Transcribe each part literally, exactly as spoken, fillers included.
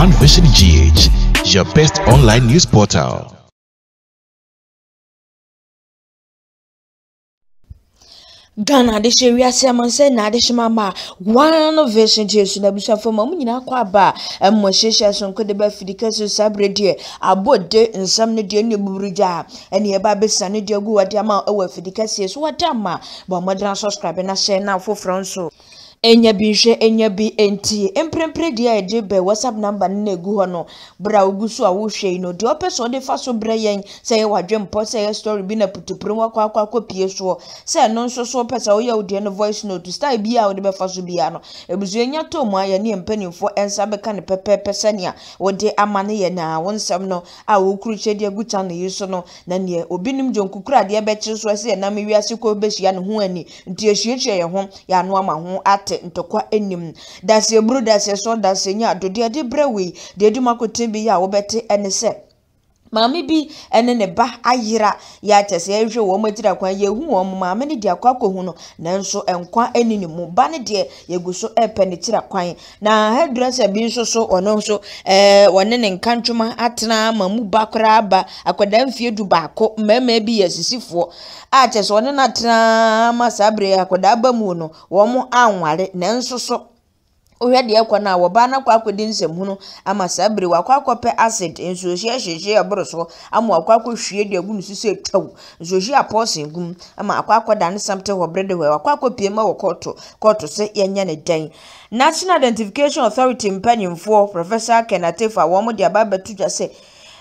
One Vision G H, your best online news portal. Ghana de sheria semanse na de shimama One Vision G H na busha foma mu nyina kwa ba emmo hyehyɛ sonko de ba fidika so sabrede abode nsam ne de ne buburija ene e ba besa ne de agu wade ama e wa fidika sie so wade ama ba modern subscribe na share na foforo nso enya bi hwe enya bi enti emprempre dia e de be WhatsApp number na egu ho no bra ogusu a wo hwe no de opeso de fa so bra yen se ye wadwempo se ye story bi na putuprum wakwa akwa kopie so se no nso so pesa wo ye wo de no voice note style bi a wo de be fa so bia no ebuzu enya to mu aye ne mpanimfo ensa be ka ne pepepe sania wo de amane ye na wo nsam no a wo kuru chedi aguta no yiso no na ne obinim jonkukura de be kire so se na me wiase ko be hia ne ho ani nti ehyiehye ye ho ya no ama ho ate ntokwa enim dase bru dase so dase nya dode de brewe de edumakote bi ya wo bete ene se Mami bi ene ne ba ayira ya tese ehwe wo matira kwan ye hu wo mama ne dia kwa kohu no nanso enkwa enini mu ba ne de yeguso epe ne tira kwan na hairdresser bi nso so ono nso eh wone ne nkantwuma atena mamu bakra ba akwada mfie du baako mama bi yesisifo a tese wone na atena masabre akwada ba mu no wo mo anware nanso so ohwe de ekwa na wo ba na kwa akodi nsem hu no ama sabre wakwa akopɛ acid enso hye hye aboro so ama wakwa akohwie de agu nusu se twaw enso hye aposin gum ama akwa akoda ne samte ho brede ho wakwa akopie ma wo koto koto se yenya ne dan National Identification Authority mpanyimfo Professor Kenatefa wo mo de ababetu dwa se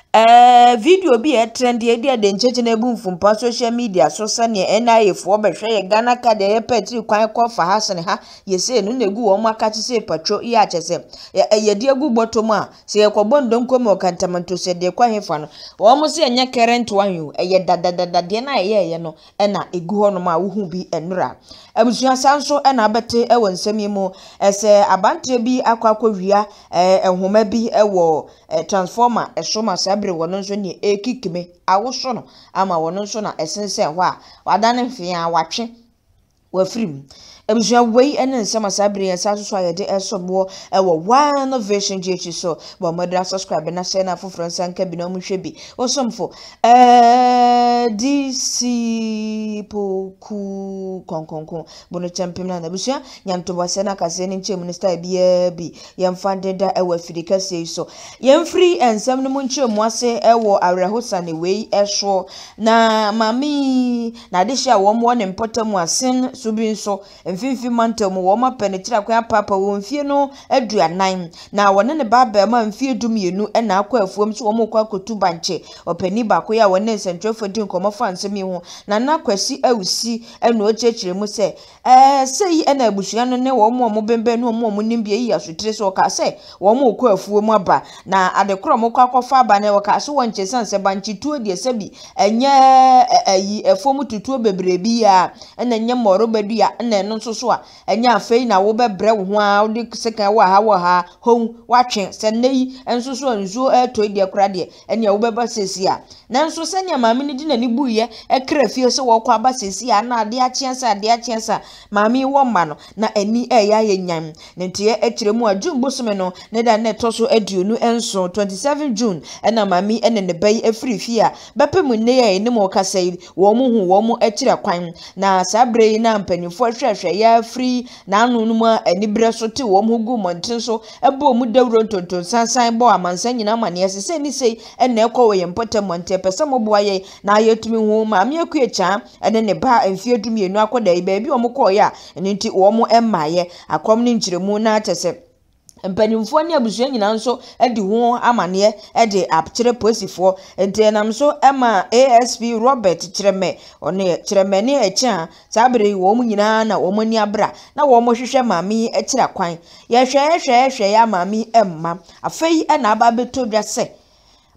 Eh video bi e trend e dia de ncheche na ebu mfumpa social media so sane N I A fo behwe ye Ghana ka de ye petri kwan ko fa ha sene ha ye se no negu wo maka chi se patro ye achese ye de agu botom a se ye kobo ndom kom o kantamanto se de kwa hefa no wo mo se enya current one yu ye dadadada de na ye ye no e na egu ho no ma wo hu bi enura abusua sanso e na abete e wo nsam yimu ese abantre bi akwa akowia eh ehoma bi e wo transformer e so ma bre wono nso ne ekikime awoso no ama wono nso na esense ho a wadane mfia watwe wafrim ebusua wei ene nsema sabre ya saso so ayede esobo ewo One Vision G H so bo modern subscribe na share na foforo sanka bi na mu hwe bi osomfo eh dc poku konkonko bono champion na ebusua nyanto bose na kase ni nche minister bia bi yemfande da ewo afirika sei so yemfri ensem no mu nche mu ase ewo awrehosa ne wei ehwo na mami na adehia wo mo ne mpotamu asen so bi nso mfimfi mantam wo ma penetira kwa papa wo mfie no aduanan na wone ne baba ma mfie dumienu e na akwa afuom so wo mo kwa kotu banche opani ba ko ya wone nsentwefo din komo fa nsemi ho na na kwasi awusi eno ochechire mu se eh sei e na abusua no ne wo mo mo bembe no mo mo nimbie yi asotire so ka se wo mo kwa afuom aba na adekro mo kwa kofa aba ne wo ka so wonche sanse banche tuo de sebi enye ayi afuom tutuo bebrebi ya ena nye moro badua ena no so so a enya afei na wo bebre wo ho a wo de sekan wa ha wo ha hon watwe se nei enso so nzo eto de kra de enya wo beba sesi a nanso senya maami ni di na ni buye e kra fie so wo kwa ba sesi a na ade a chiensa ade a chiensa maami wo ma no na ani e ya yenyan ntie e kire mu adwum bosome no ne da na to so aduonu enso twenty-seven June ena maami ene ne bai afiri fie a bepem ne ye ne mo kasai wo mu hu wo mu e kire kwan na sabre na mpanifo hwehwe ya free na anu no mu anibre so te wo mu gu monten so ebo mu dawro tonton sansan bo amansan nyina mane yesese ni sei ena ekwo we yempota monte pese mo boa ye na ayetumi hu ma me akuecha ene ne ba amfie dumienu akoda iba bi wo mu ko ya enti wo mu emaye akom ne nkiremu na atese mpanimfo ne abusua nyina nso edi ho amane ede apkire posifo ente nam so ema A S P Robert Kireme one Kireme ne echa sabere wo mu nyina na wo mu ni abra na wo mu hwehwe maami ekira kwan ye hwe hwe hwe ya maami emma afei e na aba beto dwa se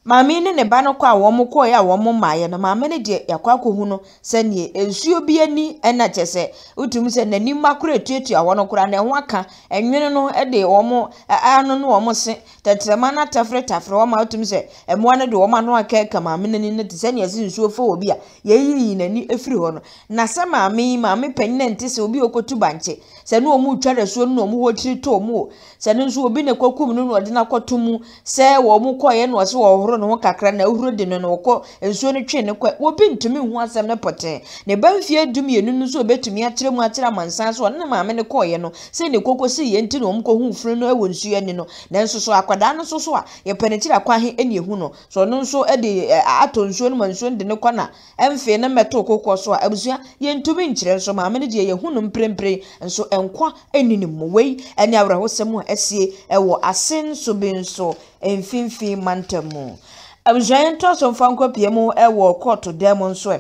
Maame ne ne ba no kwa wo mo ko ya wo mo maaye no maame ne de yakwa kohu no se ne ensuo bi ani ena kyese utum se nani makura tuatua wo no kura na ho aka enwene no de wo mo ano no wo mo se tetrema na tafre tafre wo ma utum se emo no de wo ma no aka ka maame nani ne te se ne yesi nsuo fo obi a yeyi nani efiri ho no na se maame maame panyin nte se obi okotu banche se no omu tware so no omu ho tiri to omu se no nso obi ne kwakum no no de na kotomu se wo mu koye no se wo no kakra na uhuro de no no ko ensuo no twe ne kwa obi ntumi hu asem ne pote ne banfie dum yenu no so obetumi akire mu akire amansan so ne maame ne koye no se ne kokosi ye nti no omko hu furu no ewo nsuo ani no nanso so akwada no so so a ye penetira kwa he eni ehu no so no nso e de ato nsuo no mansuo de ne kwa na emfe ne meto kokko so a abusua ye ntumi nkire so maame ne de ye hu no mprempre nso enkwa enini muwei ene awrahosem a esie ewo asen so benso emfimfi mantamu abusua to so mfanko piemu ewo court demon so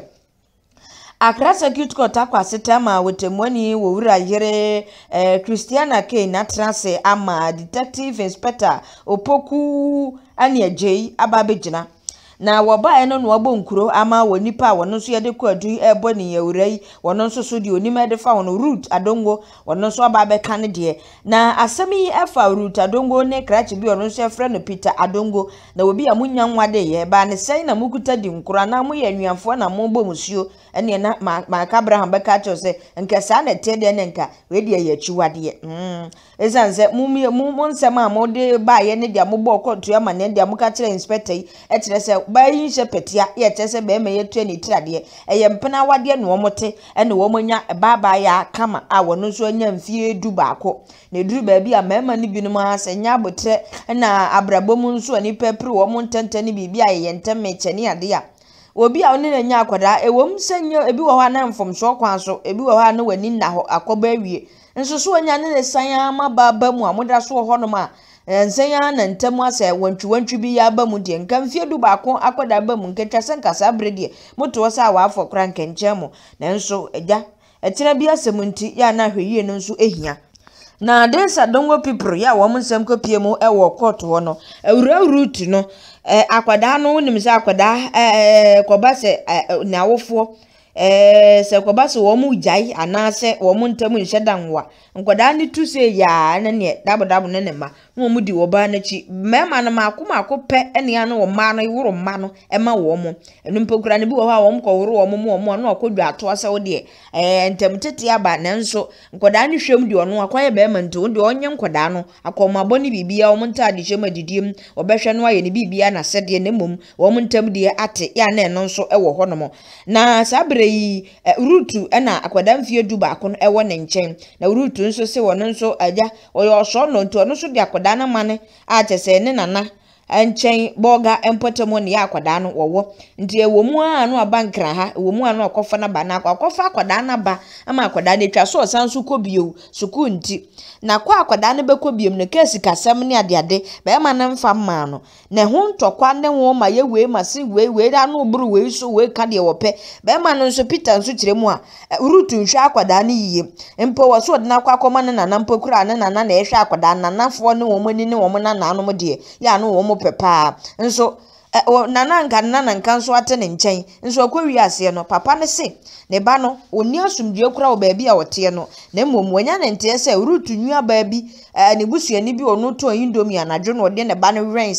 Accra Circuit Court akwaseta ma wetemwani wo wura yere eh, Christiana K na trase ama Detective Inspector Opoku ane ajei ababegina na woba eno no obo nkuro ama wonipa wono so yede kwadu ebo ne yewurai wono so so de onima de fa wono root adongo wono so ababe kan de na asemi efa root adongo ne krachi bi wono so efre no Peter adongo na obi amunya nwade ye ba ne sei na mukuta di nkuro na mu ye nwiafo na mu bo musuo ene na ma ka Abraham be ka cho se nke sa na te de ne nka we de ye chiwade mm ezanze mu mu nsem a mo de ba ye ne de ambo kotu ama ne de amuka kire inspector yi e kire se bayin shepetia ye tese be me yetu ni tirade eye mpena wade no omote ene wo monya baba ya kama a wono so anya mfie du baako ne duru ba bi a mema ni binu ma asenya abotre na abrabom nso ani pepre wo mo ntentene bibia ye ntemme cheni ade a obi a oni na nya akwada ewom senyo ebi wo ha na mfom so kwan so ebi wo ha na wani na ho akoba awie nso so anya ne sanya ma baba mu amoda so ho no ma ensenya na ntemu ase wantwi wantwi bi ya ba mu de nkamfie du baako akoda ba mu nketwa senkasa brede moto wasa wa afọ kra nkenchemu na nso eja etira bi asemunti ya na hweye no nso ehia na desa dongo pipro ya wo nsem kopie mu ewo court ho no awura root no eh akwada no nim se akwada eh koba se na wofo eh se koba se wo mu jai anase wo mu ntamu nhyedanwa nkoda ni tu se ya na ne dabodabo ne ne ma wo mu di wo ba na chi mema na makoma akope ene ya no wo ma no woro ma no e ma wo mu enu mpokura ne bi wo ha wo mko woro wo mu mo mo no akodwa ato ase wo de eh ntam tete aba na nso nkoda ni hwem di ono akwaye be ma nto de onye nkoda no akoma boni bibia wo mu nta de hwem adidiem obehwe no aye ne bibia na sede ne mum wo mu ntam de ate ya na eno nso e wo ho no mo na sabre yi rutu ena akwada mfie du ba ko no e wo ne nchen na rutu nso se wono nso aja oyo oso no nto no so de akwada na mane a chese ne nana enchen boga empotemo ne akwada no wowo nti ewomu a no abankra ha ewomu a no akofa na ba na akofa akwada na ba ama akwada ne twa so sanso kobio suku nti na kwa akwada ne bekobiem ne kesi kasem ne ade ade be ma ne mfa ma no ne ho ntokwa ne wo ma ye we ma si we we da no buru we so we ka de wope be ma no nso Peter nso kiremu a rutu nhwe akwada ne yiye mpo wo so de na kwa akoma ne nana mpo kura ne nana na ehwe akwada nanafo ne wo mani ne wo na nanu mo de ya no wo pepa nso nana nka nana nka nso ate ne nchen nso akwawi ase no papa ne se ne ba no oni asumdue kura wo ba bi a wote no na mmom wanya ne nte se rutu nwa ba bi ne busuani bi ono to indomie anadwo no de ne ba no wen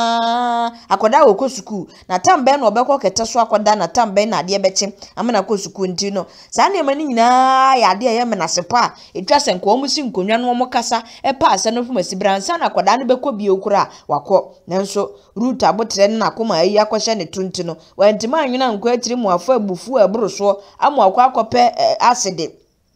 saa akoda wo ko suku na tambe no obekọ kete so akoda na tambe na ade beche amana ko suku nti no saa ne mani nyina ya ade ye menasepa etwa se nko omusi nkonwa no mo kasa e pa ase no fumasi bransa na akoda no bekọ bi okura wakọ nanso rutu abotre na akoma ayi akohye ne tunti no wantima anwena nko atiri mu afa abufu aburu so amu akọ akọpe acid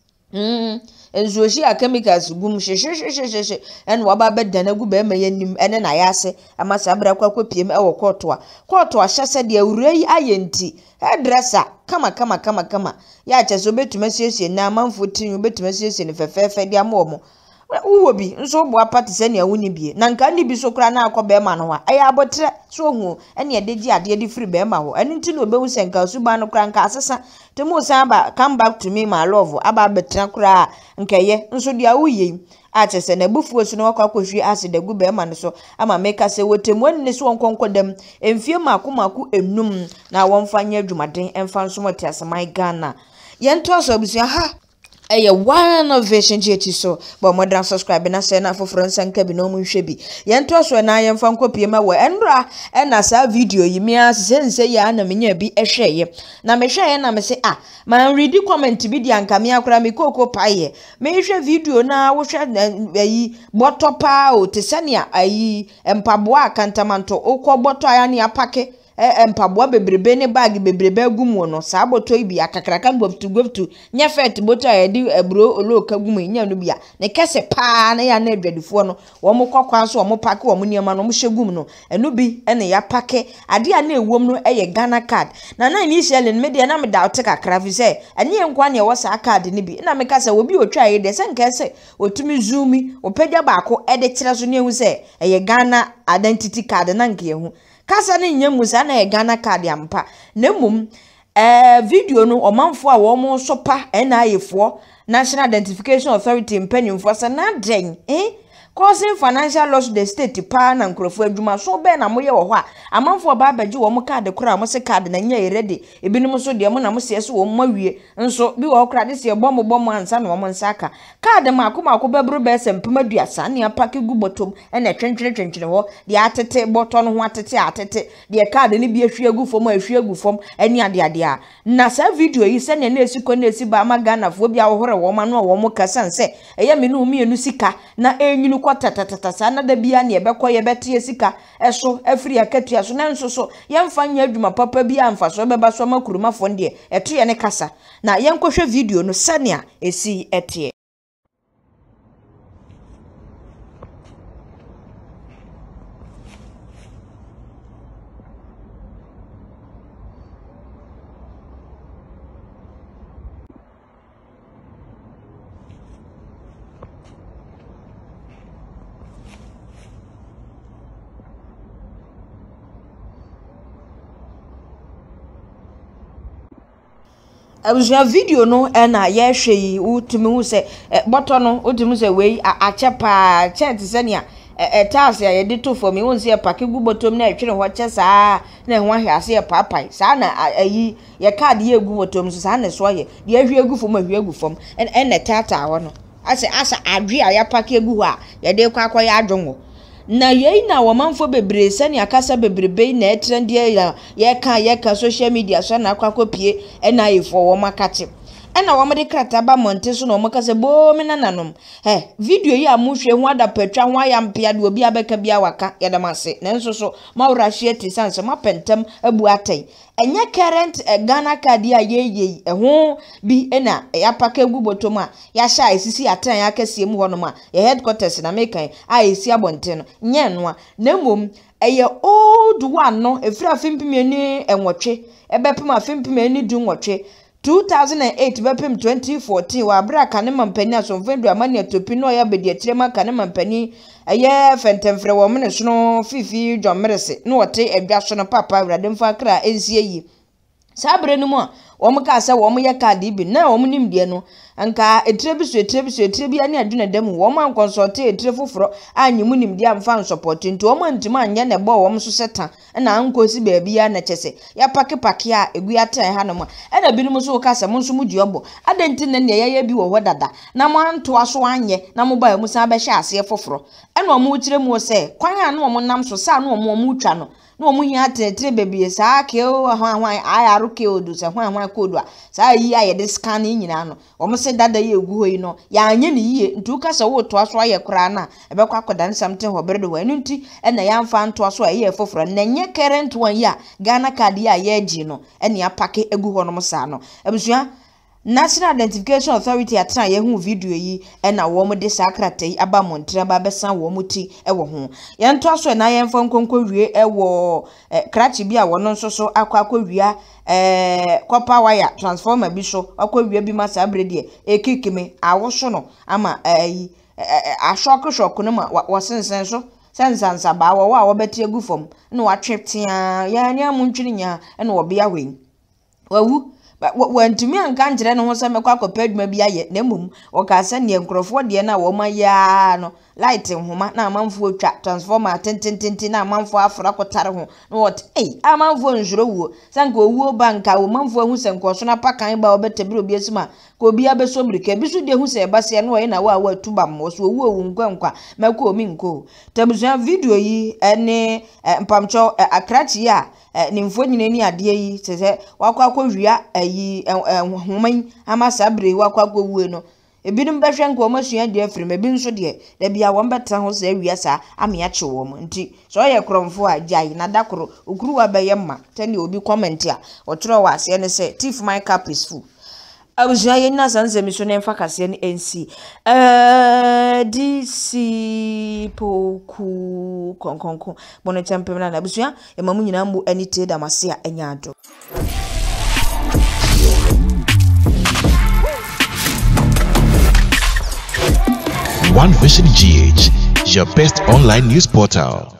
mm enzuoshi a chemicals gum shesheshesheshe en waba bedana gu be mayanim ene na yase amasa abra kwa kopiem e wo koto a koto a hyese de awurai ayenti hairdresser kama kama kama kama ya cheso betuma siesie na amanfo tin betuma siesie ne fefefe de amomo uwo bi nso bo apati se ne awuni bi na nka ni bi so kra na akọ be ma no wa aya abotre so hu ene edeji ade de free be ma ho ene nti no bewu se nka suba no kra nka asesa temu sa ba come back to me my love aba betra kra nka ye nso dia wuye ate se na bufuo so no wakwa kohwie acid agu be ma no so ama meka se wotem wani ne so wonkonkodam emfie mako mako enum na wonfanya adwumaden emfa nso mote asamai Ghana yento so abusua ha eye one version G H so but modern subscribe na say na foforo nsanka bi no mu hwe bi yento so na yemfa nkopie ma we enra e na sa video yi mi asense ya na menya bi ehweye na me hweye na me say ah man read comment bi di anka me akora me koko paye me hwe video na wo hwe ayi boto pa o te sania ayi empaboa akantamanto okọ boto aya ne apake empaboa bebrebe ne bag bebrebe agumu no saa boto ibi akakraka gboftu gboftu nya fet boto ayedi ebro oloka gumu nya no bia ne kese pa na ya na adwadifo no wo mo kwakwa so wo mo pake wo mo niema no mo hyegum no enu bi ene ya pake ade a na ewom no eye Ghana card na na ni shele me de na me da ote kakra fi se ene nkwa ne wo saa card ne bi na me ka se wo bi otwa ye de se nka se otumi zoomi opagya baako ede kire so ne ehu se eye Ghana identity card na nke ehu kasa ne nyemu sa na Ghana card ampa na mum eh video no omanfo a wo mo sopa N I A fo National Identification Authority mpanyimfo sa na den eh causing financial loss to the state pa na nkrofo adwuma so be na moye wo ho a amanfo ba baji wo mo card kura mo se card na nya ready ebinum so de mo na mo se so wo mawie nso bi wo kura de se bom bom ansa na wo mo nsaka card mako mako bebru be se mpamaduasa na apake gu botom na twentwene twentwene ho de atete boto no ho atete atete de card ni bi ahwie gu fom ahwie gu fom ani ade ade a na sa video yi se ne na esiko na esi ba ma Ghana fo bi a wo hore wo ma no wo mo kasan se eya me no mi enu sika na enyinu kwatatatata sa na da bia ne ebekọ ye betie sika eso afiri akatua so na nso so yemfa nya adwuma papa bia amfa so beba so makuruma fo nde eto ye ne kasa na yenkohwe video no sania esi etie abusua video no na ye hwe yi utumi hu se boto no utumi se we achepa chent se nia e taas ya yedi to for me won se pake gu botom na etwene ho che saa na ho ahwe ase ye papai saa na ayi ye card ye gu botom so saa na so ye de ahwe gu fom ahwe gu fom en en tata ho no ase asa adwe a ya pake gu ho a ye de kwa kwa ya adwonwo na yei na womanfo bebre se ne akasa bebrebe na etrend ye ye ka ye ka social media so na akwakopie na ifo wo makate ena wo mede krata ba monte so na wo makase bo me nananom he video yi amuhwe ho adapatwa ho ayampia de obi abeka bia waka ye damase na nso so mawra hwe ti sanse mapentem abu atai enye current Ghana card ya yeye eho bi ena ya paka gu botom a ya sha esisi atan ya kase mu hono ma ya headquarters na mekan a esi abonte no nye no na mom eye old one no efira fimpimeni enwotwe ebepem afimpimeni du nwotwe two thousand eight bepem twenty fourteen wa bra kane mampani asomfendu amani atopi no ya bedi atirema kane mampani eye fentemfre wo mene so fifi dwommerese no wote edwa so no papa wrade mfa kra ensie yi sabre no mu wo ka se wo ye card bi na wo nimde no anka etrebiso etrebiso etrebi ani aduna dam wo man consult etre foforo anyi mu nimde amfa support nti wo man ntuma anya ne bo wo so seta na ankosi baabi ya na chese ya pake pake a egu ya tan ha no ma na binum so ka se mo so mu diobo adenti na ne ya bi wo ho dada na mo anto aso anye na mo ba mu sa be hye ase foforo ena mo kire mu se kwan a no mo nam so sa no mo mo twa no no mo hia tetre baabi sa ke o hwan hwan ayaru ke odu se hwan hwan kodu a sa yi aye de scan nyina no wo se dada ye egu hoyi no ya anye ne yiye ntu ka se wo to aso aye kura na ebekwa akodan something hobrede wa nti ena ya mfa nto aso aye foforo na nye current one ya Ghana card ya ye gi no ena ya pake egu ho no mo sa no ebusua National Identification Authority atra ye hu video yi ena wo mo de sakrata yi aba montra ba besan wo muti ewo ho ye nto aso na ye mfa nkonko wie ewo krachi bi a wo no nso so akwa akwa wia eh copper wire transformer bi so akwa wia bi masa abrede ekikime awo so no ama eh ashoko shoko no ma wo sensen so sensansa ba wo wa wo beti egu fom na wa tweptia ya nya mu ntwini nya ena wo bia wen wawu when to me and can't run on some cockaped maybe I yet nemum or Cassan Yancroft, the na woman ya lighting home now man for trap transformer ten ten ten ten a man for Afracotaro. What eh, a man for Juro, Sanko Wo Banka, woman for who's and Cosona Paca about better Biasma, go be a besombric, Bisu de Huse, Bassiano in our word to Bamos, who won't go, Melco Minko. Tabuzan video ye, and Pamcho a cratchia. Nimfo nyine ni ade yi sese wakwa akowia ayi homan ama sabre wakwa akowue no ebinum behwe nko masua de afrim ebi nso de da bia won beta ho se awia sa ame ache wo mo nti so ye kromfo ajai na dakoro okuru wa beye ma tani obi comment a otro wa ase ne se thief my cup is full abusua ye na sanse mi so ne mfa kase ne nc eh dc poku konkonko bono champion na abusua e mamu nyina mbu anite da mase a enya ado. One Vision G H, your best online news portal.